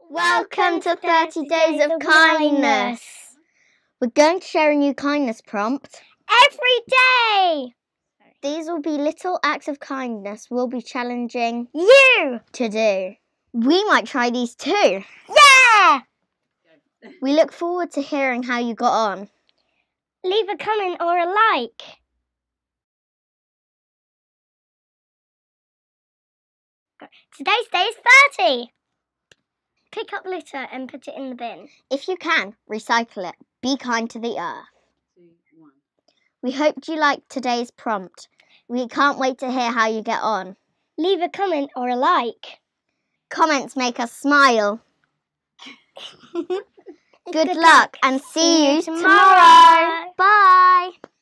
Welcome to 30 Days of Kindness. We're going to share a new kindness prompt. Every day! These will be little acts of kindness we'll be challenging you to do. We might try these too. Yeah! We look forward to hearing how you got on. Leave a comment or a like. Today's day is 30. Pick up litter and put it in the bin. If you can, recycle it. Be kind to the earth. 2, 1. We hope you liked today's prompt. We can't wait to hear how you get on. Leave a comment or a like. Comments make us smile. Good luck and see you tomorrow. Bye.